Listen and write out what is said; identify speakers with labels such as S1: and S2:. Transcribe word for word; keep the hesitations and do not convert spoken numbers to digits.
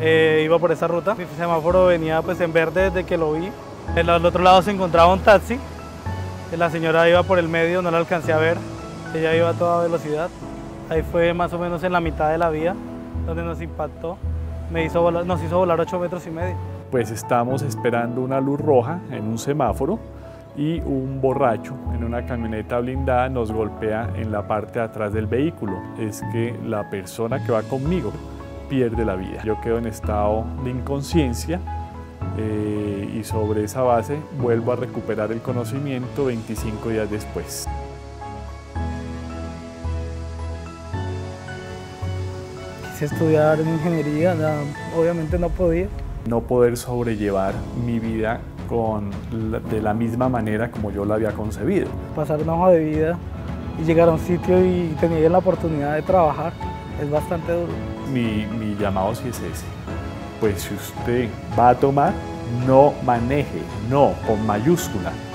S1: eh, iba por esa ruta. Mi semáforo venía pues en verde desde que lo vi. En al otro lado se encontraba un taxi. La señora iba por el medio, no la alcancé a ver. Ella iba a toda velocidad. Ahí fue más o menos en la mitad de la vía donde nos impactó. Me hizo volar, nos hizo volar ocho metros y medio.
S2: Pues estamos esperando una luz roja en un semáforo y un borracho en una camioneta blindada nos golpea en la parte de atrás del vehículo. Es que la persona que va conmigo pierde la vida. Yo quedo en estado de inconsciencia eh, y sobre esa base vuelvo a recuperar el conocimiento veinticinco días después.
S1: Quise estudiar en ingeniería, no, obviamente no podía.
S2: No poder sobrellevar mi vida con la, de la misma manera como yo la había concebido.
S1: Pasar una hoja de vida y llegar a un sitio y tener la oportunidad de trabajar es bastante duro.
S2: Mi, mi llamado sí es ese. Pues si usted va a tomar, no maneje, no con mayúscula.